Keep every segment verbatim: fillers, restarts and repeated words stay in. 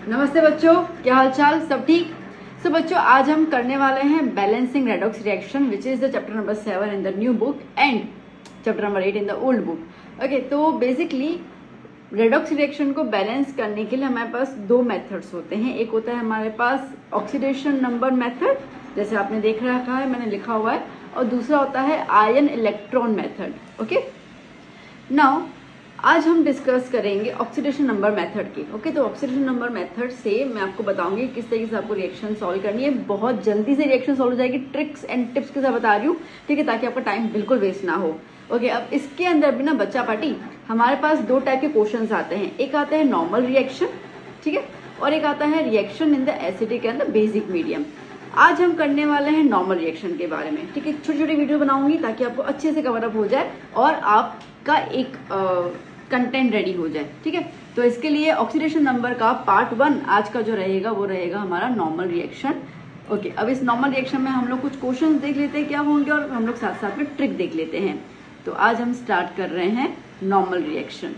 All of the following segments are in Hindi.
नमस्ते बच्चों, क्या हाल चाल, सब ठीक। सो so, बच्चों आज हम करने वाले हैं balancing redox reaction which is the chapter number seven in the new book and chapter number eight in the old book. Okay, तो बेसिकली रेडॉक्स रिएक्शन को बैलेंस करने के लिए हमारे पास दो मेथड्स होते हैं। एक होता है हमारे पास ऑक्सीडेशन नंबर मेथड, जैसे आपने देख रखा है, मैंने लिखा हुआ है, और दूसरा होता है ion electron method. Okay, now आज हम डिस्कस करेंगे ऑक्सीडेशन नंबर मेथड की। ओके, तो ऑक्सीडेशन नंबर मेथड से मैं आपको बताऊंगी किस तरीके से आपको रिएक्शन सॉल्व करनी है। बहुत जल्दी से रिएक्शन सॉल्व हो जाएगी, ट्रिक्स एंड टिप्स के साथ बता रही हूँ, ठीक है, ताकि आपका टाइम बिल्कुल वेस्ट ना हो। ओके, अब इसके अंदर भी ना बच्चा पार्टी हमारे पास दो टाइप के क्वेश्चंस आते हैं। एक आता है नॉर्मल रिएक्शन, ठीक है, और एक आता है reaction in the acidic and the basic medium. आज हम करने वाले हैं नॉर्मल रिएक्शन के बारे में, ठीक है। छोटी छोटी वीडियो बनाऊंगी ताकि आपको अच्छे से कवर अप हो जाए और आपका एक कंटेंट रेडी हो जाए, ठीक है। तो इसके लिए ऑक्सीडेशन नंबर का पार्ट वन आज का जो रहेगा वो रहेगा हमारा नॉर्मल रिएक्शन। ओके, अब इस नॉर्मल रिएक्शन में हम लोग कुछ क्वेश्चंस देख लेते हैं क्या होंगे, और हम लोग साथ साथ में ट्रिक देख लेते हैं। तो आज हम स्टार्ट कर रहे हैं नॉर्मल रिएक्शन।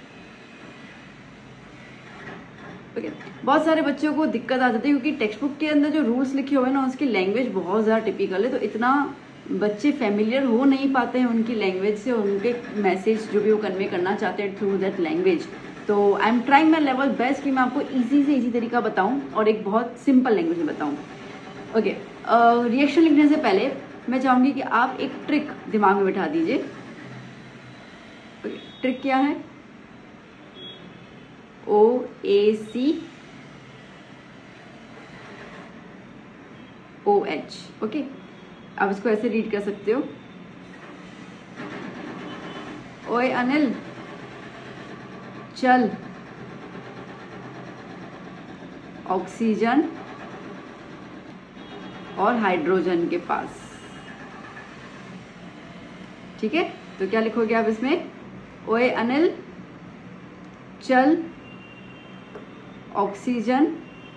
ओके, बहुत सारे बच्चों को दिक्कत आ जाती है क्योंकि टेक्स्ट बुक के अंदर जो रूल्स लिखे हुए हैं ना, उसकी लैंग्वेज बहुत ज्यादा टिपिकल है, तो इतना बच्चे फेमिलियर हो नहीं पाते हैं उनकी लैंग्वेज से, उनके मैसेज जो भी वो कन्वे करना चाहते हैं थ्रू दैट लैंग्वेज। तो I am trying my level best कि मैं आपको इजी से इजी तरीका बताऊं और एक बहुत सिंपल लैंग्वेज में बताऊं। ओके, रिएक्शन लिखने से पहले मैं चाहूंगी कि आप एक ट्रिक दिमाग में बिठा दीजिए। okay, ट्रिक क्या है? ओ ए सी ओ एच। ओके, आप इसको ऐसे रीड कर सकते हो, ओए अनिल चल ऑक्सीजन और हाइड्रोजन के पास, ठीक है। तो क्या लिखोगे आप इसमें? ओए अनिल चल ऑक्सीजन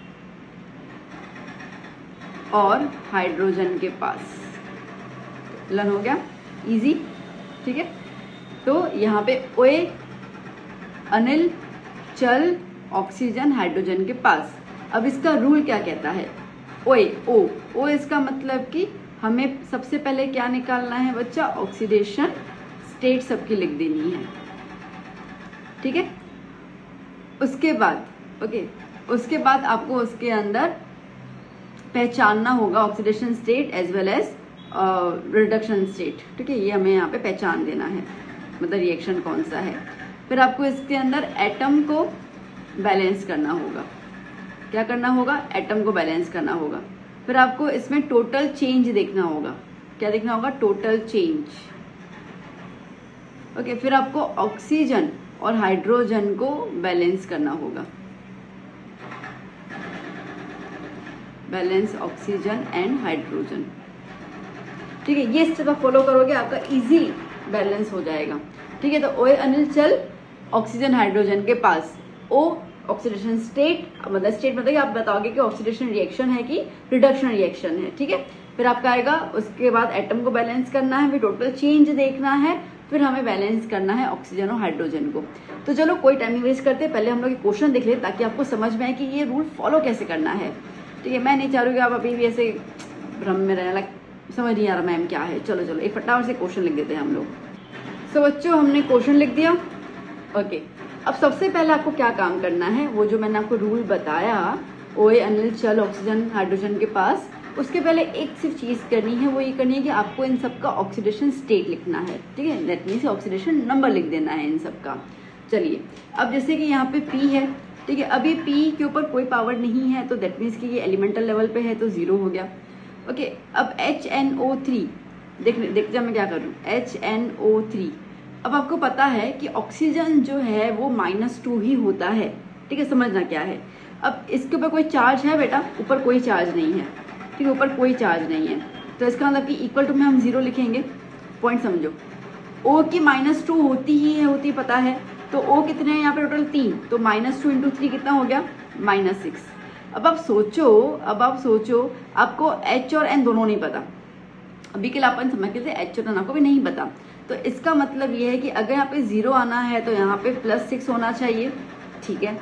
और हाइड्रोजन के पास। लर्न हो गया, इजी, ठीक है। तो यहाँ पे ओए अनिल चल ऑक्सीजन हाइड्रोजन के पास। अब इसका रूल क्या कहता है? ओए ओ ओ इसका मतलब कि हमें सबसे पहले क्या निकालना है बच्चा? ऑक्सीडेशन स्टेट सबकी लिख देनी है, ठीक है। उसके बाद ओके उसके बाद आपको उसके अंदर पहचानना होगा oxidation state as well as reduction state, ठीक है। ये हमें यहाँ पे पहचान देना है, मतलब रिएक्शन कौन सा है। फिर आपको इसके अंदर एटम को बैलेंस करना होगा। क्या करना होगा? एटम को बैलेंस करना होगा। फिर आपको इसमें टोटल चेंज देखना होगा। क्या देखना होगा? Total change. ओके, फिर आपको ऑक्सीजन और हाइड्रोजन को बैलेंस करना होगा। बैलेंस ऑक्सीजन एंड हाइड्रोजन, ठीक है। ये स्टेप आप फॉलो करोगे, आपका इजी बैलेंस हो जाएगा, ठीक है। तो ओए अनिल चल ऑक्सीजन हाइड्रोजन के पास। ओ ऑक्सीडेशन स्टेट, मतलब स्टेट मतलब आप बताओगे कि ऑक्सीडेशन रिएक्शन है कि रिडक्शन रिएक्शन है, ठीक है। फिर आपका आएगा, उसके बाद एटम को बैलेंस करना है, फिर टोटल चेंज देखना है, फिर हमें बैलेंस करना है ऑक्सीजन और हाइड्रोजन को। तो चलो कोई टाइम नहीं वेस्ट करते, पहले हम लोग ये क्वेश्चन देख ले ताकि आपको समझ में आए कि ये रूल फॉलो कैसे करना है, ठीक है। मैं नहीं चाह रही कि आप अभी भी ऐसे भ्रम में रहना, समझ नहीं आ रहा मैम क्या है। चलो चलो एक फटाफट से क्वेश्चन लिख देते हैं हम लोग। सो बच्चों हमने क्वेश्चन लिख दिया। ओके, अब सबसे पहले आपको क्या काम करना है, वो जो मैंने आपको रूल बताया, ओए अनिल चल ऑक्सीजन हाइड्रोजन के पास, उसके पहले एक सिर्फ चीज करनी है, वो ये करनी है कि आपको इन सबका ऑक्सीडेशन स्टेट लिखना है, ठीक है। दैट मीन्स ऑक्सीडेशन नंबर लिख देना है इन सबका। चलिए, अब जैसे कि यहाँ पे P है, ठीक है। अभी P के ऊपर कोई पावर नहीं है, तो दैट मीन्स कि ये एलिमेंटल लेवल पे है, तो जीरो हो गया। ओके, अब एच एन ओ थ्री देख देख जा मैं क्या कर रही हूँ, एच एन ओ थ्री। अब आपको पता है कि ऑक्सीजन जो है वो माइनस टू ही होता है, ठीक है। समझना क्या है, अब इसके ऊपर कोई चार्ज है बेटा? ऊपर कोई चार्ज नहीं है, ठीक है, ऊपर कोई चार्ज नहीं है, तो इसका मतलब कि इक्वल टू में हम जीरो लिखेंगे। पॉइंट समझो, ओ की माइनस टू होती ही है, होती पता है, तो ओ कितने हैं यहाँ पे टोटल? तीन, तो माइनस टू इंटू थ्री कितना हो गया? Minus six. अब आप सोचो अब आप सोचो आपको एच और एन दोनों नहीं पता, अभी के लिए अपन समझ के एच और एन आपको भी नहीं पता, तो इसका मतलब ये है कि अगर यहाँ पे जीरो आना है तो यहाँ पे प्लस सिक्स होना चाहिए, ठीक है।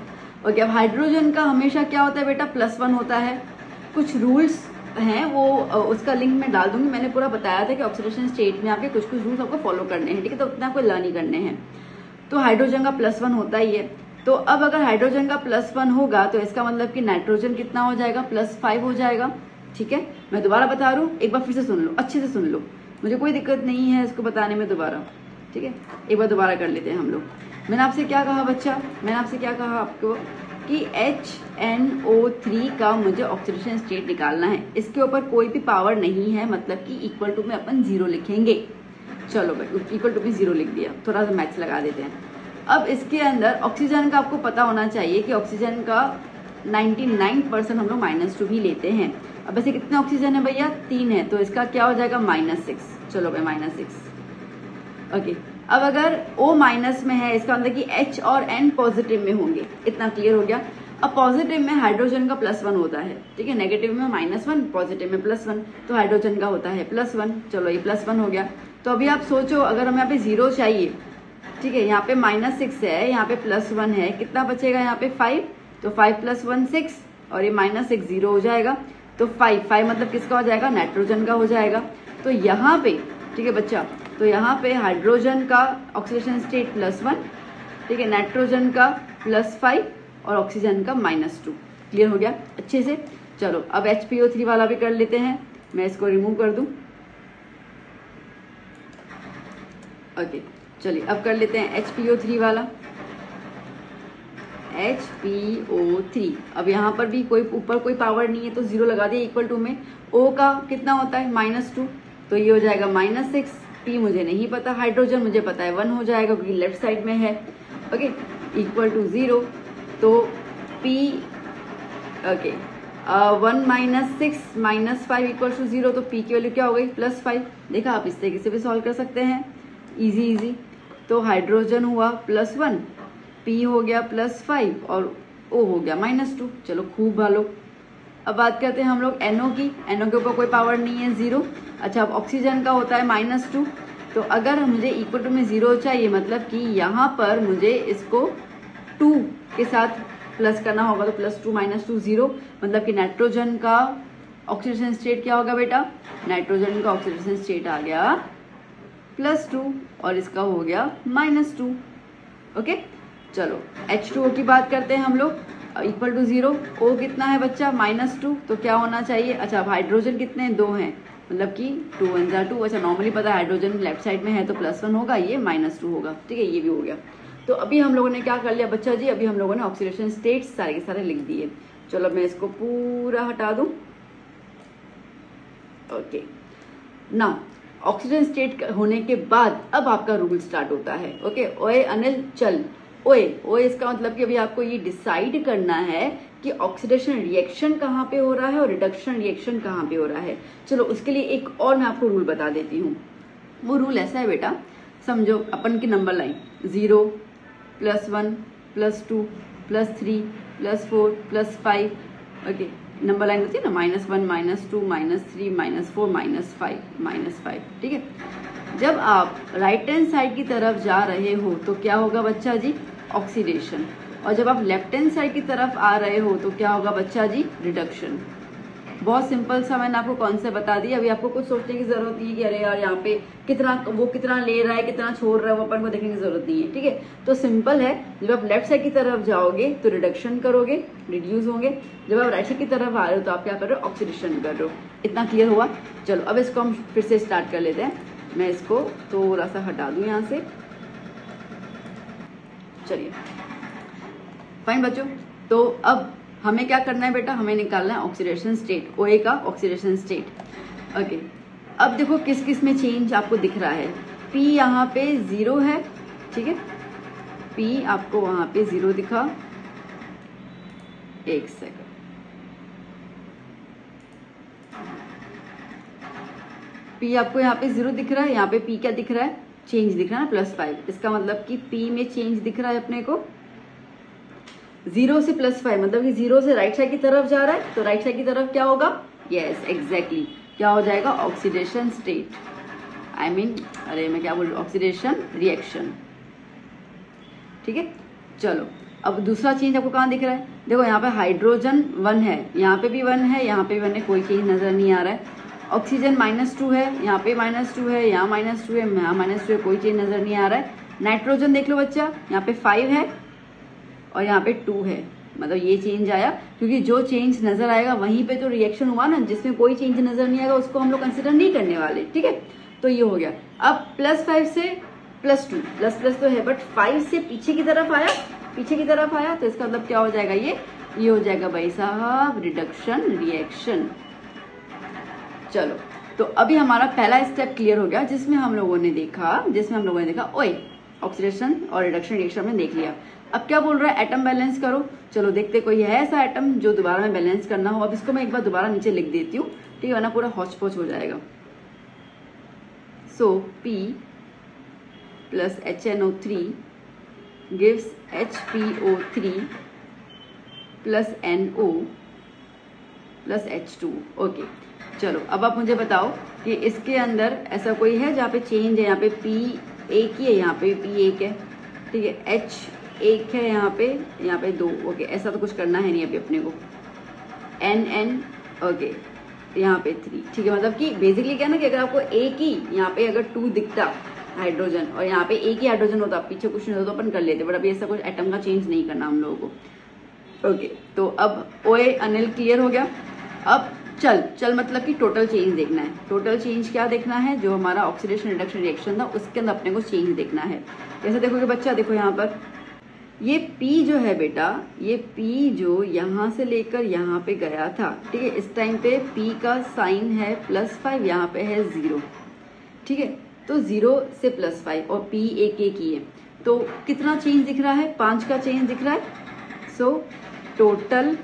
ओके, अब हाइड्रोजन का हमेशा क्या होता है बेटा, प्लस वन होता है। कुछ रूल्स हैं वो उसका लिंक मैं डाल दूंगी, मैंने पूरा बताया था कि ऑक्सीडेशन स्टेट में आपके कुछ कुछ रूल्स आपको फॉलो करने हैं, ठीक है, तो उतना आपको लर्न ही करने हैं। तो हाइड्रोजन का प्लस वन होता ही है। तो अब अगर हाइड्रोजन का प्लस वन होगा तो इसका मतलब कि नाइट्रोजन कितना हो जाएगा, प्लस फाइव हो जाएगा, ठीक है। मैं दोबारा बता रहा हूँ, एक बार फिर से सुन लो, अच्छे से सुन लो, मुझे कोई दिक्कत नहीं है इसको बताने में दोबारा, ठीक है। एक बार दोबारा कर लेते हैं हम लोग। मैंने आपसे क्या कहा बच्चा, मैंने आपसे क्या कहा आपको कि एच एन ओ थ्री का मुझे ऑक्सीडेशन स्टेट निकालना है। इसके ऊपर कोई भी पावर नहीं है, मतलब कि इक्वल टू में अपन जीरो लिखेंगे। चलो भाई, इक्वल टू भी जीरो लिख दिया, थोड़ा सा मैथ्स लगा देते हैं। अब इसके अंदर ऑक्सीजन का आपको पता होना चाहिए कि ऑक्सीजन का निन्यानवे परसेंट हम लोग माइनस टू भी लेते हैं। अब ऐसे कितने ऑक्सीजन है भैया, तीन है, तो इसका क्या हो जाएगा, माइनस सिक्स। चलो भाई माइनस सिक्स, ओके। अब अगर O माइनस में है, इसका मतलब कि H और N पॉजिटिव में होंगे, इतना क्लियर हो गया। अब पॉजिटिव में हाइड्रोजन का प्लस वन होता है, ठीक है, नेगेटिव में माइनस वन, पॉजिटिव में प्लस वन, तो हाइड्रोजन का होता है प्लस वन। चलो ये प्लस वन हो गया। तो अभी आप सोचो, अगर हमें यहाँ पे जीरो चाहिए, ठीक है, यहाँ पे माइनस सिक्स है, यहाँ पे प्लस वन है, कितना बचेगा यहाँ पे फाइव, तो फाइव प्लस वन सिक्स, और ये माइनस सिक्स जीरो हो जाएगा। तो फाइव फाइव मतलब किसका हो जाएगा, नाइट्रोजन का हो जाएगा। तो यहाँ पे, ठीक है बच्चा, तो यहाँ पे हाइड्रोजन का ऑक्सीडेशन स्टेट प्लस वन, ठीक है, नाइट्रोजन का प्लस फाइव और ऑक्सीजन का माइनस टू। क्लियर हो गया अच्छे से। चलो अब एच पी ओ थ्री वाला भी कर लेते हैं, मैं इसको रिमूव कर दूं। ओके चलिए अब कर लेते हैं एच पी ओ थ्री वाला, एच पी ओ थ्री। अब यहाँ पर भी कोई ऊपर कोई पावर नहीं है तो जीरो लगा दिया, इक्वल टू में O का कितना होता है, माइनस टू, तो ये हो जाएगा माइनस सिक्स। P मुझे नहीं पता, हाइड्रोजन मुझे पता है वन हो जाएगा क्योंकि लेफ्ट साइड में है, ओके, इक्वल टू जीरो। तो P, okay, one minus six minus five equal to zero, तो P की वैल्यू क्या हो गई, प्लस फाइव। देखा, आप इस तरीके से भी सॉल्व कर सकते हैं, इजी इजी। तो हाइड्रोजन हुआ प्लस वन, P हो गया प्लस फाइव और O हो गया माइनस टू। चलो खूब भालो। अब बात करते हैं हम लोग NO की। NO के ऊपर कोई पावर नहीं है, जीरो। अच्छा, अब ऑक्सीजन का होता है माइनस टू, तो अगर मुझे इक्वल टू में जीरो चाहिए, मतलब कि यहाँ पर मुझे इसको टू के साथ प्लस करना होगा, तो plus two minus two zero, मतलब कि नाइट्रोजन का ऑक्सीडेशन स्टेट क्या होगा बेटा, नाइट्रोजन का ऑक्सीडेशन स्टेट आ गया प्लस टू और इसका हो गया माइनस टू। ओके चलो एच टू ओ की बात करते हैं हम लोग, इक्वल टू जीरो। O कितना है बच्चा, माइनस टू, तो क्या होना चाहिए, अच्छा अब हाइड्रोजन कितने, दो हैं, मतलब कि टू वन जा टू। अच्छा नॉर्मली पता है हाइड्रोजन लेफ्ट साइड में है तो प्लस वन होगा, ये माइनस टू होगा, ठीक है, ये भी हो गया। तो अभी हम लोगों ने क्या कर लिया बच्चा जी, अभी हम लोगों ने ऑक्सीडेशन स्टेट्स सारे के सारे लिख दिए। चलो मैं इसको पूरा हटा दूं। ओके नाउ ऑक्सीजन स्टेट होने के बाद अब आपका रूल स्टार्ट होता है। ओके ओए अनिल चल, ओए ओए इसका मतलब कि अभी आपको ये डिसाइड करना है कि ऑक्सीडेशन रिएक्शन कहाँ पे हो रहा है और रिडक्शन रिएक्शन कहाँ पे हो रहा है। चलो उसके लिए एक और मैं आपको रूल बता देती हूँ। वो रूल ऐसा है बेटा, समझो अपन की number line zero plus one plus two plus three plus four plus five, okay number line होती है ना, minus one minus two minus three minus four minus five minus five, ठीक है। जब आप राइट हैंड साइड की तरफ जा रहे हो तो क्या होगा बच्चा जी, ऑक्सीडेशन, और जब आप लेफ्ट हैंड साइड की तरफ आ रहे हो तो क्या होगा बच्चा जी, रिडक्शन। बहुत सिंपल सा मैंने आपको कॉन्सेप्ट बता दिया। अभी आपको कुछ सोचने की जरूरत नहीं है कि अरे यार यहाँ पे कितना वो कितना ले रहा है कितना छोड़ रहा है, वो अपन को देखने की जरूरत नहीं है, ठीक है। तो सिंपल है, जब आप लेफ्ट साइड की तरफ जाओगे तो रिडक्शन करोगे, रिड्यूस होंगे। जब आप राइट साइड की तरफ आ रहे हो तो आप क्या कर रहे हो, ऑक्सीडेशन कर रहे हो। इतना क्लियर हुआ। चलो अब इसको हम फिर से स्टार्ट कर लेते हैं। मैं इसको थोड़ा सा हटा दूं यहाँ से। चलिए फाइन बच्चों, तो अब हमें क्या करना है बेटा, हमें निकालना है ऑक्सीडेशन स्टेट, ओए का ऑक्सीडेशन स्टेट। ओके अब देखो किस किस में चेंज आपको दिख रहा है। पी यहाँ पे जीरो है, ठीक है, पी आपको वहां पे जीरो दिखा, एक सेकंड, पी आपको यहाँ पे जीरो दिख रहा है, यहाँ पे पी क्या दिख रहा है, चेंज दिख रहा है ना, प्लस फाइव। इसका मतलब कि पी में चेंज दिख रहा है अपने को, जीरो से प्लस फाइव, मतलब कि जीरो से राइट साइड की तरफ जा रहा है, तो राइट साइड की तरफ क्या होगा, यस एग्जैक्टली क्या हो जाएगा, ऑक्सीडेशन स्टेट, आई मीन अरे मैं क्या बोल रही हूँ, ऑक्सीडेशन रिएक्शन, ठीक है। चलो अब दूसरा चेंज आपको कहाँ दिख रहा है? देखो यहाँ पे हाइड्रोजन वन है, यहाँ पे भी वन है, यहाँ पे भी वन है, कोई चेंज नजर नहीं आ रहा है। ऑक्सीजन माइनस टू है, यहाँ पे माइनस टू है, यहाँ माइनस टू है, यहाँ माइनस टू है, कोई चेंज नजर नहीं आ रहा है। नाइट्रोजन देख लो बच्चा, यहाँ पे फाइव है और यहाँ पे टू है, मतलब ये चेंज आया, क्योंकि जो चेंज नजर आएगा वहीं पे तो रिएक्शन हुआ ना, जिसमें कोई चेंज नजर नहीं आएगा उसको हम लोग कंसिडर नहीं करने वाले, ठीक है। तो ये हो गया। अब प्लस फाइव से प्लस टू, प्लस प्लस तो है बट फाइव से पीछे की तरफ आया, पीछे की तरफ आया, तो इसका मतलब क्या हो जाएगा, ये ये हो जाएगा भाई साहब रिडक्शन रिएक्शन। चलो, तो अभी हमारा पहला स्टेप क्लियर हो गया, जिसमें हम लोगों ने देखा जिसमें हम लोगों ने देखा ओए ऑक्सीडेशन और रिडक्शन रिएक्शन में देख लिया। अब क्या बोल रहा है, एटम बैलेंस करो। चलो देखते कोई है ऐसा एटम जो दोबारा में बैलेंस करना हो। अब इसको मैं एक बार दोबारा नीचे लिख देती हूँ, ठीक है, वरना पूरा हौच पौच हो जाएगा। So P plus H N O three gives H P O three plus N O plus H two. Okay, चलो अब आप मुझे बताओ कि इसके अंदर ऐसा कोई है जहाँ पे चेंज है, यहाँ पे पी एक ही है, यहाँ पे पी एक है, ठीक है, एच एक है, यहाँ पे यहाँ पे दो। ओके, ऐसा तो कुछ करना है नहीं अभी अपने को। एन एन ओके, यहाँ पे थ्री, ठीक है, मतलब कि बेसिकली क्या ना कि अगर आपको एक ही यहाँ पे अगर टू दिखता हाइड्रोजन और यहाँ पे एक ही हाइड्रोजन होता, पीछे कुछ नहीं होता तो अपन कर लेते, बट अभी ऐसा कुछ एटम का चेंज नहीं करना हम लोगों को। ओके, तो अब ओए अनिल क्लियर हो गया। अब चल चल मतलब कि टोटल चेंज देखना है। टोटल चेंज क्या देखना है, जो हमारा ऑक्सीडेशन रिडक्शन रिएक्शन था उसके अंदर अपने को चेंज देखना है। कैसे देखोगे बच्चा, देखो यहाँ पर ये P जो है बेटा, ये P जो यहाँ से लेकर यहाँ पे गया था, ठीक है, इस टाइम पे P का साइन है प्लस फाइव, यहाँ पे है जीरो, ठीक है, तो जीरो से प्लस फाइव और P एक एक ही है, तो कितना चेंज दिख रहा है, पांच का चेंज दिख रहा है। So total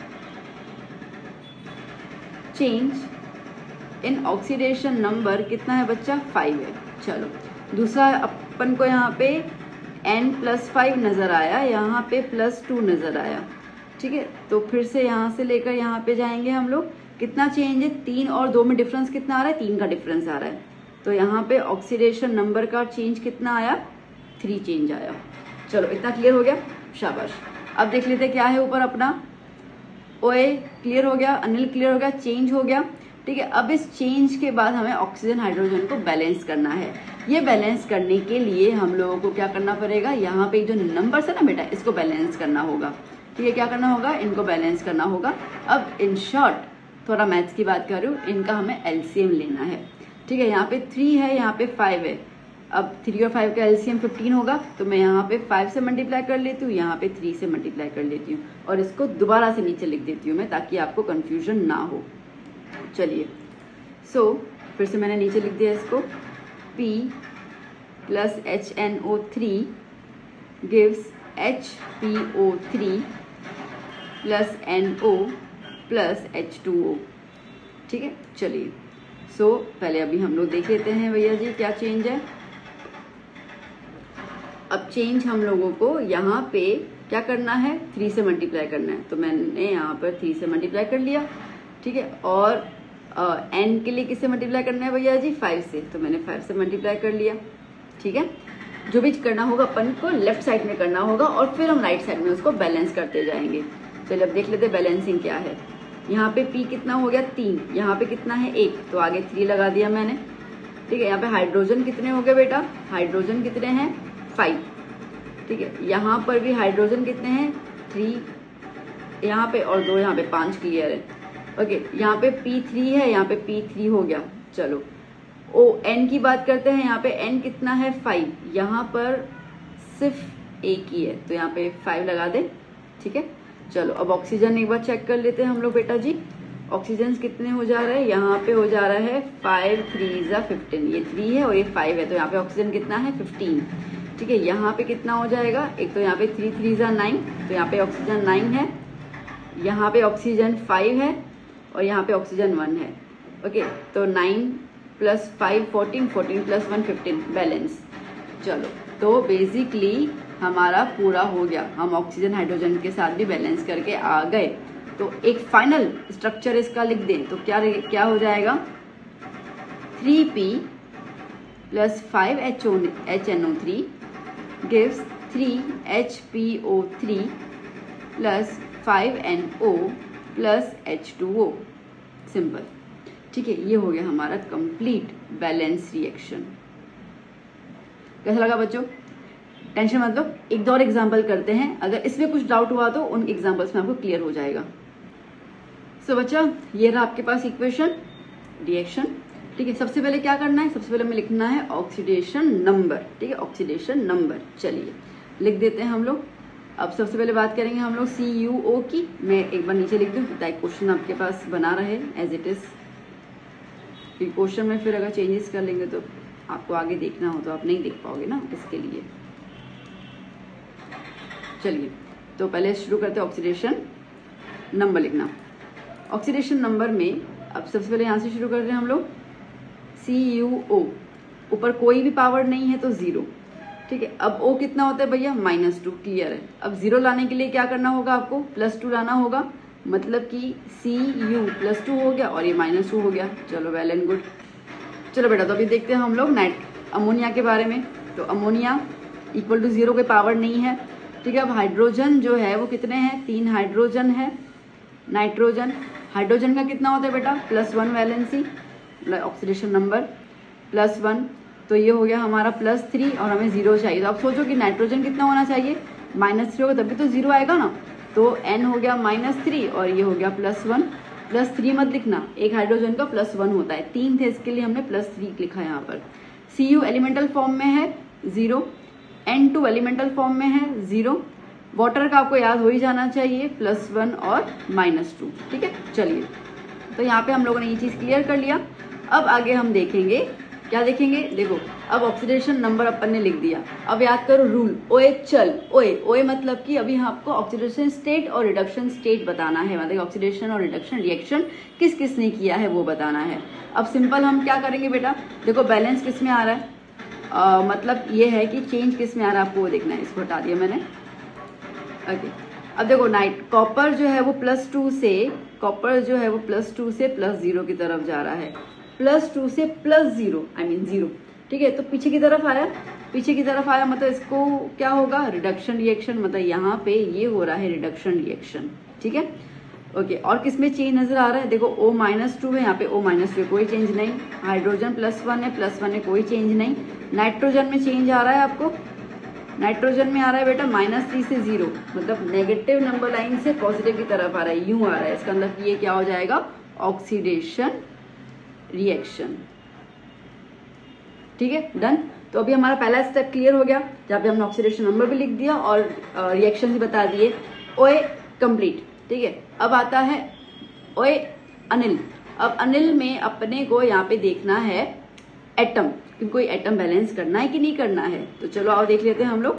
change in oxidation number कितना है बच्चा, फाइव है। चलो दूसरा अपन को यहाँ पे n प्लस फाइव नजर आया, यहाँ पे प्लस टू नजर आया, ठीक है, तो फिर से यहाँ से लेकर यहाँ पे जाएंगे हम लोग। कितना चेंज है, तीन और दो में डिफरेंस कितना आ रहा है, तीन का डिफरेंस आ रहा है, तो यहाँ पे ऑक्सीडेशन नंबर का चेंज कितना आया, थ्री चेंज आया। चलो इतना क्लियर हो गया, शाबाश। अब देख लेते क्या है ऊपर अपना। ओए क्लियर हो गया, अनिल क्लियर हो गया, चेंज हो गया, ठीक है। अब इस चेंज के बाद हमें ऑक्सीजन हाइड्रोजन को बैलेंस करना है। ये बैलेंस करने के लिए हम लोगों को क्या करना पड़ेगा, यहाँ पे जो नंबर्स है ना बेटा, इसको बैलेंस करना होगा, ठीक है। क्या करना होगा, इनको बैलेंस करना होगा। अब इन शॉर्ट थोड़ा मैथ्स की बात कर रही हूँ, इनका हमें एलसीएम लेना है, ठीक है। यहाँ पे थ्री है, यहाँ पे फाइव है, अब थ्री और फाइव का एलसीएम फिफ्टीन होगा, तो मैं यहाँ पे फाइव से मल्टीप्लाई कर लेती हूँ, यहाँ पे थ्री से मल्टीप्लाई कर लेती हूँ और इसको दोबारा से नीचे लिख देती हूँ मैं, ताकि आपको कंफ्यूजन ना हो। चलिए, सो so, फिर से मैंने नीचे लिख दिया इसको, P plus H N O three gives H P O three plus N O plus H two O, ठीक है। चलिए, सो so, पहले अभी हम लोग देख लेते हैं भैया जी क्या चेंज है। अब चेंज हम लोगों को यहाँ पे क्या करना है, थ्री से मल्टीप्लाई करना है, तो मैंने यहाँ पर थ्री से मल्टीप्लाई कर लिया, ठीक है। और एन uh, के लिए किससे मल्टीप्लाई करना है भैया जी, फाइव से, तो मैंने फाइव से मल्टीप्लाई कर लिया, ठीक है। जो भी करना होगा अपन को लेफ्ट साइड में करना होगा और फिर हम राइट साइड में उसको बैलेंस करते जाएंगे। चलिए अब देख लेते हैं बैलेंसिंग क्या है। यहाँ पे P कितना हो गया, तीन, यहाँ पे कितना है, एक, तो आगे थ्री लगा दिया मैंने, ठीक है। यहाँ पे हाइड्रोजन कितने हो गए बेटा, हाइड्रोजन कितने हैं, फाइव, ठीक है। यहाँ पर भी हाइड्रोजन कितने हैं, थ्री यहाँ पे और दो यहाँ पे, पांच क्लियर है। ओके, यहाँ पे P थ्री है, यहाँ पे P थ्री हो गया। चलो ओ N की बात करते हैं, यहाँ पे N कितना है, फाइव, यहाँ पर सिर्फ एक ही है, तो यहाँ पे फाइव लगा दे, ठीक है। चलो अब ऑक्सीजन एक बार चेक कर लेते हैं हम लोग बेटा जी। ऑक्सीजन कितने हो जा रहे हैं, यहाँ पे हो जा रहा है फाइव थ्री जा फिफ्टीन, ये थ्री है और ये फाइव है, तो यहाँ पे ऑक्सीजन कितना है, फिफ्टीन, ठीक है। यहाँ पे कितना हो जाएगा, एक तो यहाँ पे थ्री थ्री जा नाइन, तो यहाँ पे ऑक्सीजन नाइन है, यहाँ पे ऑक्सीजन फाइव है और यहाँ पे ऑक्सीजन वन है। ओके, तो nine plus five fourteen, fourteen plus one fifteen, balance. चलो तो बेसिकली हमारा पूरा हो गया, हम ऑक्सीजन हाइड्रोजन के साथ भी बैलेंस करके आ गए। तो एक फाइनल स्ट्रक्चर इसका लिख दें तो क्या क्या हो जाएगा, three P plus five H N O three gives three H P O three plus five N O plus H two O. Simple, ठीक है। ये हो गया हमारा कंप्लीट बैलेंस रिएक्शन। कैसा लगा बच्चों? टेंशन मत लो, एक दो और एग्जाम्पल करते हैं, अगर इसमें कुछ डाउट हुआ तो उन एग्जाम्पल्स में आपको क्लियर हो जाएगा। सो so, बच्चा ये रहा आपके पास इक्वेशन रिएक्शन, ठीक है। सबसे पहले क्या करना है, सबसे पहले हमें लिखना है ऑक्सीडेशन नंबर, ठीक है, ऑक्सीडेशन नंबर। चलिए लिख देते हैं हम लोग। अब सबसे पहले बात करेंगे हम लोग सी यू ओ की। मैं एक बार नीचे लिख दूं ताकि क्वेश्चन आपके पास बना रहे एज इट इज। क्वेश्चन में फिर अगर चेंजेस कर लेंगे तो आपको आगे देखना हो तो आप नहीं देख पाओगे ना, इसके लिए। चलिए तो पहले शुरू करते हैं ऑक्सीडेशन नंबर लिखना। ऑक्सीडेशन नंबर में अब सबसे पहले यहां से शुरू कर रहे हैं हम लोग सी यू ओ। ऊपर कोई भी पावर नहीं है तो जीरो, ठीक है। अब ओ कितना होता है भैया, माइनस टू, क्लियर है। अब जीरो लाने के लिए क्या करना होगा आपको, प्लस टू लाना होगा, मतलब कि सी यू प्लस टू हो गया और ये माइनस टू हो गया। चलो वेल एंड गुड। चलो बेटा तो अभी देखते हैं हम लोग नाइट अमोनिया के बारे में। तो अमोनिया इक्वल टू जीरो के पावर नहीं है, ठीक है। अब हाइड्रोजन जो है वो कितने हैं, तीन हाइड्रोजन है। नाइट्रोजन, हाइड्रोजन का कितना होता है बेटा, plus one valency, oxidation number plus one. तो ये हो गया हमारा प्लस थ्री और हमें जीरो चाहिए। तो आप सोचो कि नाइट्रोजन कितना होना चाहिए, माइनस थ्री होगा तभी तो जीरो आएगा ना। तो एन हो गया माइनस थ्री और ये हो गया प्लस वन। प्लस थ्री मत लिखना, एक हाइड्रोजन का प्लस वन होता है, तीन थे इसके लिए हमने प्लस थ्री लिखा है यहाँ पर। सी यू एलिमेंटल फॉर्म में है zero, N two elemental form में है जीरो। वाटर का आपको याद हो ही जाना चाहिए, प्लस वन और माइनस टू, ठीक है। चलिए तो यहाँ पे हम लोगों ने ये चीज क्लियर कर लिया। अब आगे हम देखेंगे, क्या देखेंगे, देखो अब ऑक्सीडेशन नंबर अपन ने लिख दिया। अब याद करो रूल, ओए चल, ओए ओए मतलब कि अभी आपको ऑक्सीडेशन स्टेट और रिडक्शन स्टेट बताना है, मतलब ऑक्सीडेशन और रिडक्शन रिएक्शन किस किस ने किया है वो बताना है। अब सिंपल हम क्या करेंगे बेटा, देखो बैलेंस किस में आ रहा है, आ, मतलब ये है कि चेंज किस में आ रहा है आपको वो देखना है। इसको हटा दिया मैंने, ओके। अब देखो नाइट कॉपर जो है वो प्लस टू से, कॉपर जो है वो प्लस टू से प्लस जीरो की तरफ जा रहा है, प्लस टू से plus zero I mean zero, ठीक है। तो पीछे की तरफ आया, पीछे की तरफ आया मतलब इसको क्या होगा, रिडक्शन रिएक्शन, मतलब यहाँ पे ये हो रहा है रिडक्शन रिएक्शन, ठीक है, ओके। और किसमें चेंज नजर आ रहा है, देखो ओ माइनस टू है, यहाँ पे ओ माइनस टू है, कोई चेंज नहीं। हाइड्रोजन प्लस वन है, प्लस वन है, कोई चेंज नहीं। नाइट्रोजन में चेंज आ रहा है आपको, नाइट्रोजन में आ रहा है बेटा माइनस थ्री से जीरो, मतलब नेगेटिव नंबर लाइन से पॉजिटिव की तरफ आ रहा है, यूं आ रहा है। इसका मतलब ये क्या हो जाएगा, ऑक्सीडेशन रिएक्शन, ठीक है, डन। तो अभी हमारा पहला स्टेप क्लियर हो गया, जहाँ पे हमने ऑक्सीडेशन नंबर भी लिख दिया और रिएक्शन भी बता दिए। ओए कंप्लीट, ठीक है। अब आता है ओए अनिल। अब अनिल में अपने को यहाँ पे देखना है एटम, कि कोई एटम बैलेंस करना है कि नहीं करना है। तो चलो आओ देख लेते हैं हम लोग।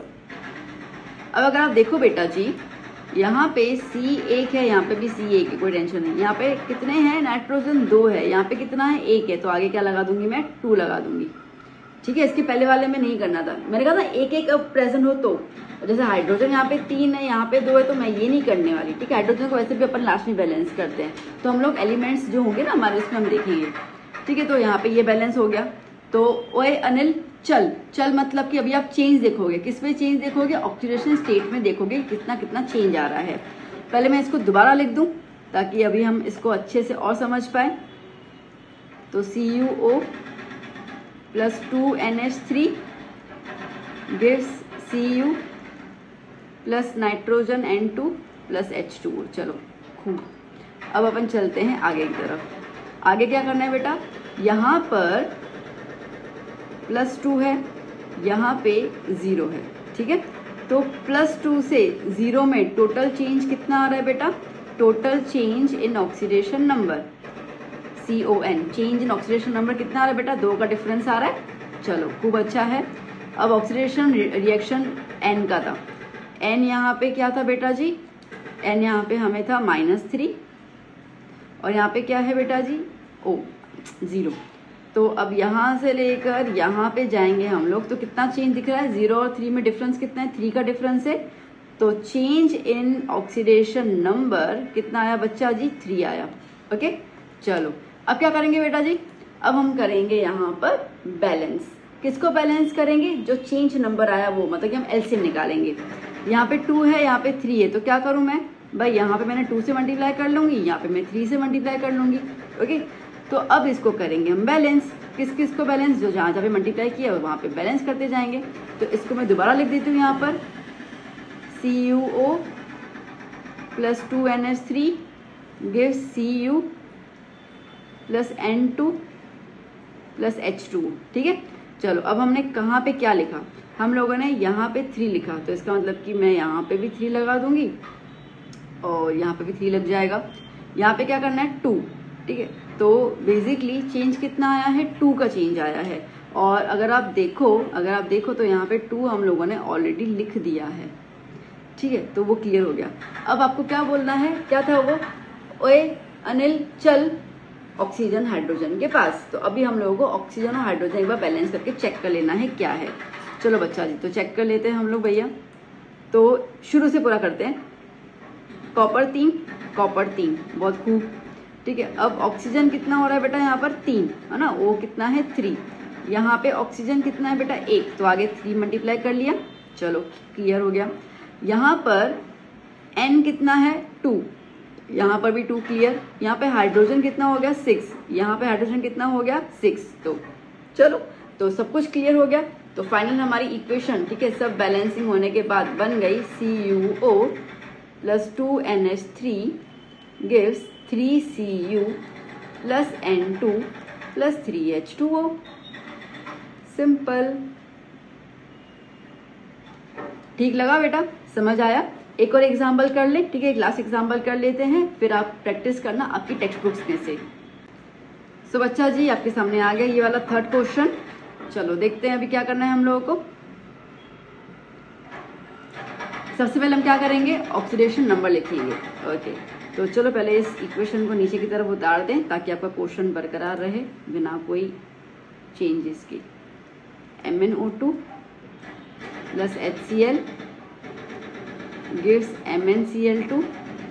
अब अगर आप देखो बेटा जी, यहाँ पे सी एक है, यहाँ पे भी सी एक है, कोई टेंशन नहीं। यहाँ पे कितने हैं, नाइट्रोजन दो है, यहाँ पे कितना है, एक है, तो आगे क्या लगा दूंगी मैं, टू लगा दूंगी, ठीक है। इसके पहले वाले में नहीं करना था, मैंने कहा था एक एक अब प्रेजेंट हो तो, जैसे हाइड्रोजन यहाँ पे तीन है, यहाँ पे दो है, तो मैं ये नहीं करने वाली, ठीक है। हाइड्रोजन को वैसे भी अपन लास्ट में बैलेंस करते हैं, तो हम लोग एलिमेंट्स जो होंगे ना हमारे इसमें हम देखेंगे, ठीक है। तो यहाँ पे ये बैलेंस हो गया। तो ओए अनिल चल, चल मतलब कि अभी आप चेंज देखोगे, किस में चेंज देखोगे, ऑक्सीडेशन स्टेट में देखोगे कितना कितना चेंज आ रहा है। पहले मैं इसको दोबारा लिख दूं ताकि अभी हम इसको अच्छे से और समझ पाए। तो C U O plus two N H three gives C U plus nitrogen N two plus H two. चलो खूब, अब अपन चलते हैं आगे की तरफ। आगे क्या करना है बेटा, यहाँ पर प्लस टू है, यहाँ पे जीरो है, ठीक है। तो प्लस टू से जीरो में टोटल चेंज कितना आ रहा है बेटा, total change in oxidation number C O N, change in oxidation number कितना आ रहा है बेटा, दो का डिफरेंस आ रहा है। चलो खूब अच्छा है। अब ऑक्सीडेशन रिएक्शन एन का था, एन यहाँ पे क्या था बेटा जी, एन यहाँ पे हमें था माइनस थ्री और यहाँ पे क्या है बेटा जी, ओ जीरो। तो अब यहाँ से लेकर यहाँ पे जाएंगे हम लोग, तो कितना चेंज दिख रहा है, जीरो और थ्री में डिफरेंस कितना है, थ्री का डिफरेंस है। तो चेंज इन ऑक्सीडेशन नंबर कितना आया बच्चा जी, थ्री आया, ओके। चलो अब क्या करेंगे बेटा जी, अब हम करेंगे यहाँ पर बैलेंस, किसको बैलेंस करेंगे? जो चेंज नंबर आया वो, मतलब कि हम एलसीएम निकालेंगे। यहाँ पे टू है, यहाँ पे थ्री है, तो क्या करूँ मैं भाई, यहाँ पे मैंने टू से मल्टीप्लाई कर लूंगी, यहाँ पे मैं थ्री से मल्टीप्लाई कर लूंगी। ओके, तो अब इसको करेंगे हम बैलेंस। किस किस को बैलेंस? जो जहाँ जहाँ पे मल्टीप्लाई किया वहाँ पे बैलेंस करते जाएंगे। तो इसको मैं दोबारा लिख देती हूँ यहाँ पर, C U O plus two N H three give C U plus N two plus H two. ठीक है, चलो अब हमने कहाँ पे क्या लिखा? हम लोगों ने यहाँ पे थ्री लिखा, तो इसका मतलब कि मैं यहाँ पे भी थ्री लगा दूंगी और यहाँ पे भी थ्री लग जाएगा। यहाँ पे क्या करना है? टू। ठीक है, तो बेसिकली चेंज कितना आया है? टू का चेंज आया है। और अगर आप देखो अगर आप देखो तो यहाँ पे टू हम लोगों ने ऑलरेडी लिख दिया है। ठीक है, तो वो क्लियर हो गया। अब आपको क्या बोलना है? क्या था वो? ओए अनिल चल ऑक्सीजन हाइड्रोजन के पास। तो अभी हम लोगों को ऑक्सीजन और हाइड्रोजन एक बार बैलेंस करके चेक कर लेना है क्या है। चलो बच्चा जी, तो चेक कर लेते हैं हम लोग भैया। तो शुरू से पूरा करते हैं। कॉपर तीन, कॉपर तीन, बहुत खूब। ठीक है, अब ऑक्सीजन कितना हो रहा है बेटा? यहाँ पर तीन है ना, वो कितना है? थ्री। यहाँ पे ऑक्सीजन कितना है बेटा? एक, तो आगे थ्री मल्टीप्लाई कर लिया। चलो क्लियर हो गया। यहाँ पर एन कितना है? टू, यहाँ पर भी टू, क्लियर। यहाँ पे हाइड्रोजन कितना हो गया? सिक्स, यहाँ पे हाइड्रोजन कितना हो गया? सिक्स। तो चलो, तो सब कुछ क्लियर हो गया। तो फाइनल हमारी इक्वेशन, ठीक है, सब बैलेंसिंग होने के बाद बन गई C U O plus two N H three gives three C U plus N two plus three H two O. Simple. ठीक लगा बेटा? समझ आया? एक और एग्जाम्पल कर ले। ठीक है, क्लास एग्जाम्पल कर लेते हैं, फिर आप प्रैक्टिस करना आपकी टेक्स्ट बुक्स में से। सो so, बच्चा जी आपके सामने आ गया ये वाला थर्ड क्वेश्चन। चलो देखते हैं अभी क्या करना है हम लोगों को। सबसे पहले हम क्या करेंगे? ऑक्सीडेशन नंबर लिखेंगे। ओके, तो चलो पहले इस इक्वेशन को नीचे की तरफ उतार दें ताकि आपका क्वेश्चन बरकरार रहे बिना कोई चेंजेस के। M N O two plus H C L gives M N C L two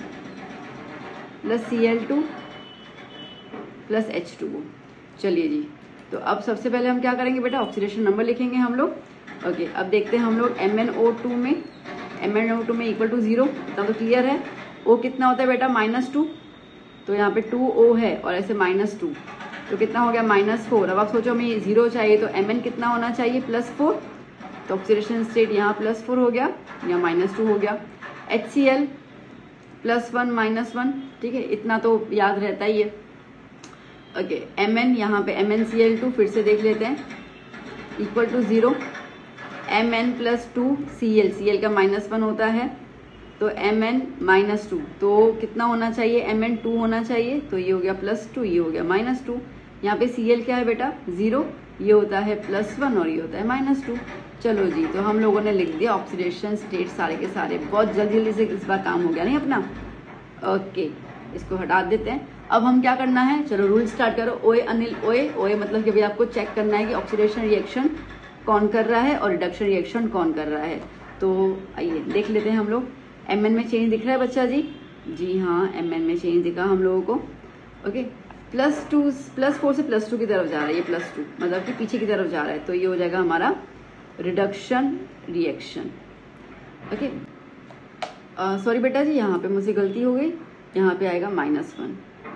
plus C L two plus H two O. चलिए जी, तो अब सबसे पहले हम क्या करेंगे बेटा? ऑक्सीडेशन नंबर लिखेंगे हम लोग। ओके, अब देखते हैं हम लोग एम एन ओ टू में एम एन ओ टू में इक्वल टू जीरो, इतना तो क्लियर है। ओ कितना होता है बेटा? माइनस टू, तो यहाँ पे टू ओ है और ऐसे माइनस टू, तो कितना हो गया? Minus four. अब आप सोचो हमें जीरो चाहिए तो एम एन कितना होना चाहिए? प्लस फोर, तो ऑक्सीडेशन स्टेट यहाँ प्लस फोर हो गया, यहाँ माइनस टू हो गया। H C L plus one minus one, ठीक है, इतना तो याद रहता ही है। ओके, एम एन यहाँ पे M N C L two फिर से देख लेते हैं, equal to zero. M N plus two C L, C L का माइनस वन होता है, तो एम एन माइनस टू, तो कितना होना चाहिए? एम एन टू होना चाहिए, तो ये हो गया प्लस टू, ये हो गया माइनस टू। यहाँ पे सी एल क्या है बेटा? जीरो, ये होता है प्लस वन और ये होता है माइनस टू। चलो जी, तो हम लोगों ने लिख दिया ऑक्सीडेशन स्टेट सारे के सारे। बहुत जल्दी जल्दी से इस बार काम हो गया नहीं अपना। ओके, इसको हटा देते हैं। अब हम क्या करना है? चलो रूल स्टार्ट करो। ओए अनिल, ओए ओए मतलब कि भाई आपको चेक करना है कि ऑक्सीडेशन रिएक्शन कौन कर रहा है और रिडक्शन रिएक्शन कौन कर रहा है। तो आइए देख लेते हैं हम लोग। एम एन में चेंज दिख रहा है बच्चा जी? जी हाँ, एम एन में चेंज दिखा हम लोगों को। Okay, plus two plus four से प्लस टू की तरफ जा रहा है, ये प्लस टू मतलब कि पीछे की तरफ जा रहा है, तो ये हो जाएगा हमारा रिडक्शन रिएक्शन। ओके, सॉरी बेटा जी, यहाँ पे मुझसे गलती हो गई, यहाँ पे आएगा minus one.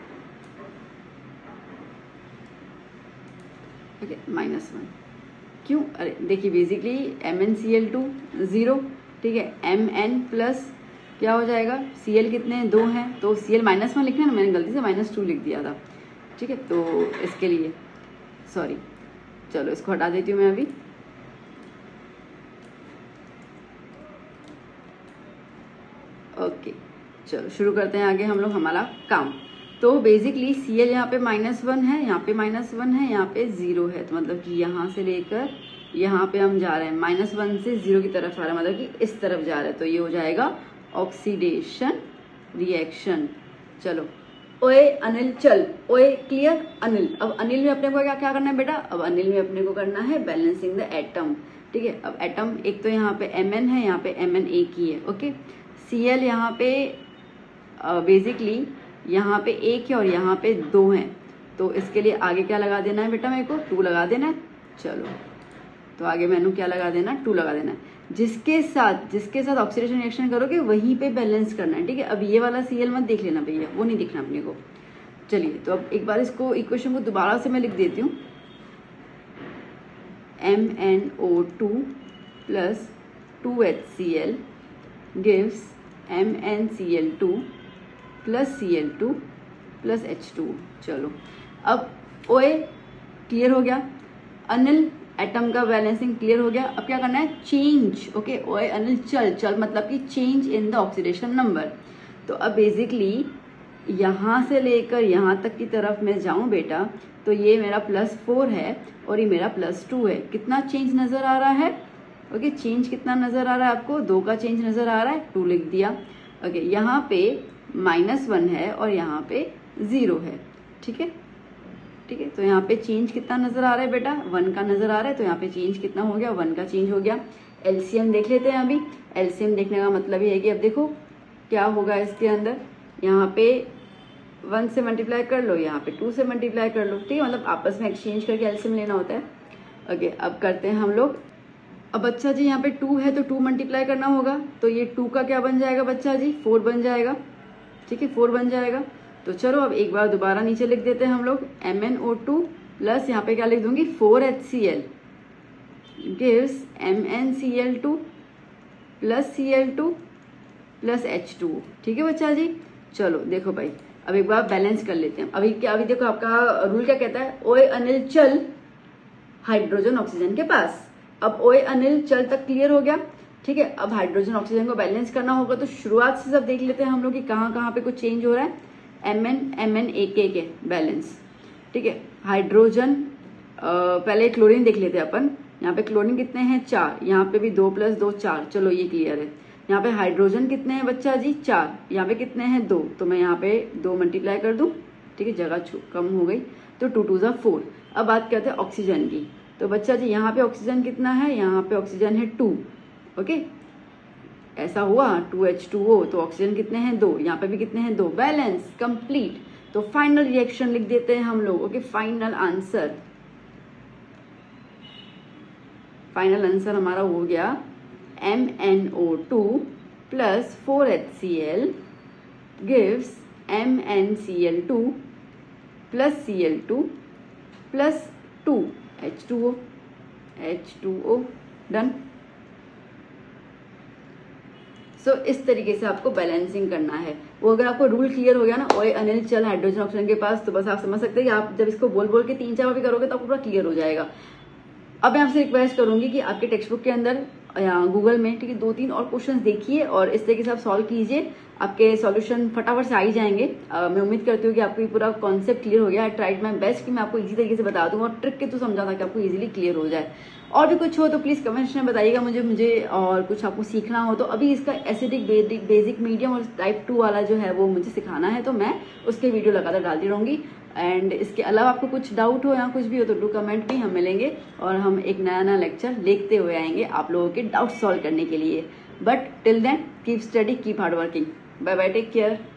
Okay, minus one क्यों? अरे देखिए, basically M N C L two zero, ठीक है, एम एन प्लस क्या हो जाएगा? सी एल कितने हैं? दो हैं, तो सी एल माइनस वन लिखना है ना, मैंने गलती से माइनस टू लिख दिया था। ठीक है, तो इसके लिए सॉरी। चलो इसको हटा देती हूँ मैं अभी। ओके, चलो शुरू करते हैं आगे हम लोग हमारा काम। तो बेसिकली सी एल यहाँ पे माइनस वन है, यहाँ पे माइनस वन है, यहाँ पे जीरो है, तो मतलब कि यहाँ से लेकर यहाँ पे हम जा रहे हैं माइनस वन से जीरो की तरफ आ रहा है, मतलब कि इस तरफ जा रहा है, तो ये हो जाएगा ऑक्सीडेशन रिएक्शन। चलो, ओए अनिल चल, ओए क्लियर अनिल। अब अनिल में अपने को क्या क्या करना है बेटा? अब अनिल में अपने को करना है बैलेंसिंग द एटम। ठीक है, अब एटम एक तो यहाँ पे एम एन है, यहाँ पे एम एन एक ही है। ओके, सी एल यहाँ पे बेसिकली uh, यहाँ पे एक है और यहाँ पे दो हैं, तो इसके लिए आगे क्या लगा देना है बेटा? मेरे को टू लगा देना है। चलो तो आगे मैंने क्या लगा देना, टू लगा देना है। जिसके साथ जिसके साथ ऑक्सीडेशन रिएक्शन करोगे वहीं पे बैलेंस करना है, ठीक है। अब ये वाला Cl मत देख लेना भैया, वो नहीं दिखना अपने को। चलिए तो अब एक बार इसको इक्वेशन को दोबारा से मैं लिख देती हूँ। M N O two plus two H C L gives M N C L two plus C L two plus H two. चलो अब O A क्लियर हो गया, अनिल एटम का बैलेंसिंग क्लियर हो गया। अब क्या करना है, चेंज, ओके। O A अनिल चल, चल मतलब कि change in the oxidation number. तो अब बेसिकली यहाँ से लेकर यहाँ तक की तरफ मैं जाऊं बेटा, तो ये मेरा प्लस फोर है और ये मेरा प्लस टू है। कितना चेंज नजर आ रहा है, ओके। चेंज कितना नजर आ रहा है आपको, दो का चेंज नजर आ रहा है, टू लिख दिया, ओके। यहाँ पे माइनस वन है और यहाँ पे जीरो है, ठीक है, ठीक है। तो यहाँ पे चेंज कितना नजर आ रहा है बेटा, वन का नजर आ रहा है, तो यहाँ पे चेंज कितना हो गया, वन का चेंज हो गया। एलसीएम देख लेते हैं अभी। एलसीएम देखने का मतलब ये है कि अब देखो क्या होगा इसके अंदर, यहाँ पे वन से मल्टीप्लाई कर लो, यहाँ पे टू से मल्टीप्लाई कर लो, ठीक है। मतलब आपस में एक्सचेंज करके एलसीएम लेना होता है, ओके। अब करते हैं हम लोग। अब बच्चा जी यहाँ पे टू है तो टू मल्टीप्लाई करना होगा, तो ये टू का क्या बन जाएगा बच्चा जी, फोर बन जाएगा, ठीक है, फोर बन जाएगा। तो चलो अब एक बार दोबारा नीचे लिख देते हैं हम लोग, M N O two plus यहाँ पे क्या लिख दूंगी, four H C L gives M N C L two plus C L two plus H two, ठीक है बच्चा जी। चलो देखो भाई अब एक बार बैलेंस कर लेते हैं। अभी क्या, अभी देखो आपका रूल क्या कहता है, ओए अनिल चल हाइड्रोजन ऑक्सीजन के पास। अब ओए अनिल चल तक क्लियर हो गया, ठीक है। अब हाइड्रोजन ऑक्सीजन को बैलेंस करना होगा, तो शुरुआत से सब देख लेते हैं हम लोग कि कहाँ कहाँ पे कुछ चेंज हो रहा है। एम एन एम एन ए के के बैलेंस, ठीक है। हाइड्रोजन पहले क्लोरीन देख लेते हैं अपन। यहाँ पे क्लोरीन कितने हैं, चार, यहाँ पे भी दो प्लस दो चार, चलो ये क्लियर है। यहाँ पे हाइड्रोजन कितने हैं बच्चा जी, चार, यहाँ पे कितने हैं, दो, तो मैं यहाँ पे दो मल्टीप्लाई कर दूं, ठीक है, जगह कम हो गई, तो टू टू जा फोर। अब बात करते हैं ऑक्सीजन की। तो बच्चा जी यहाँ पे ऑक्सीजन कितना है, यहाँ पे ऑक्सीजन है टू, ओके। ऐसा हुआ टू एच टू ओ, तो ऑक्सीजन कितने हैं, दो, यहाँ पे भी कितने हैं, दो, बैलेंस कंप्लीट। तो फाइनल रिएक्शन लिख देते हैं हम लोग, ओके। फाइनल आंसर, फाइनल आंसर हमारा हो गया M N O two plus four H C L gives M N C L two plus C L two plus two H two O, H two O, done. So so, इस तरीके से आपको बैलेंसिंग करना है। वो अगर आपको रूल क्लियर हो गया ना, ओए अनिल चल हाइड्रोजन ऑक्सीजन के पास, तो बस आप समझ सकते हैं कि आप जब इसको बोल बोल के तीन चार बार भी करोगे तो आपको पूरा क्लियर हो जाएगा। अब मैं आपसे रिक्वेस्ट करूंगी कि आपके टेक्स्ट बुक के अंदर या गूगल में, ठीक है, दो तीन और क्वेश्चंस देखिए और इस तरीके से आप सॉल्व कीजिए, आपके सॉल्यूशन फटाफट से आ ही जाएंगे। uh, मैं उम्मीद करती हूँ कि आपको ये पूरा कॉन्सेप्ट क्लियर हो गया। आई ट्राइड माय बेस्ट कि मैं आपको इजी तरीके से बता दूं और ट्रिक के थ्रू समझा था कि आपको इजीली क्लियर हो जाए। और भी कुछ हो तो प्लीज कमेंट्स में बताइएगा मुझे मुझे और कुछ आपको सीखना हो तो अभी इसका एसिडिक, बेसिक बेसिक मीडियम और टाइप टू वाला जो है वो मुझे सिखाना है, तो मैं उसके वीडियो लगातार डालती रहूंगी। एंड इसके अलावा आपको कुछ डाउट हो या कुछ भी हो तो डू कमेंट भी, हम मिलेंगे और हम एक नया नया लेक्चर लेते हुए आएंगे आप लोगों के डाउट सॉल्व करने के लिए। But till then keep study, keep hard working. Bye bye, take care.